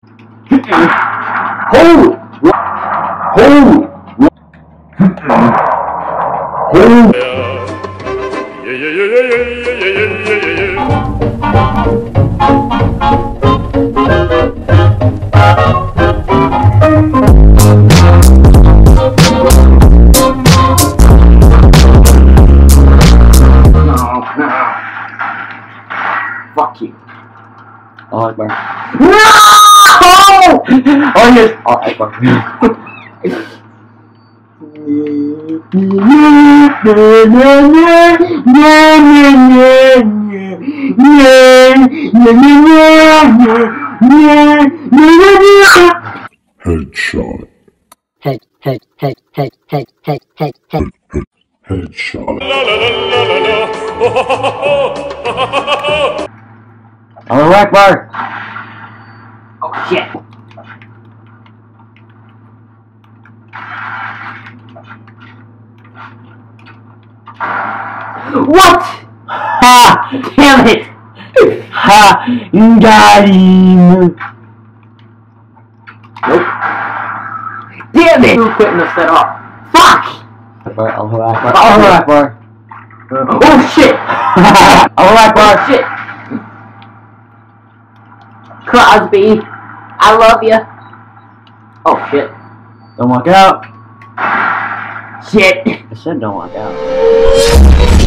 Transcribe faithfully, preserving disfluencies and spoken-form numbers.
Hold! Hold! Hold! Yeah, yeah, yeah, yeah, yeah, yeah, yeah, yeah, yeah. Fuck you. Allah Akbar. No! Oh yes! Allah Akbar. Headshot. Head, head, head, head, head, head, head, head. Headshot. Allah Akbar. Oh shit. What? Ha! Damn it! Ha! Got him! Nope. Damn it! You couldn't have set off. Fuck! Allah Akbar. Allah Akbar. Oh shit! Allah Akbar. Shit! Crosby, I love you. Oh shit! Don't walk out. Shit! I said don't walk out.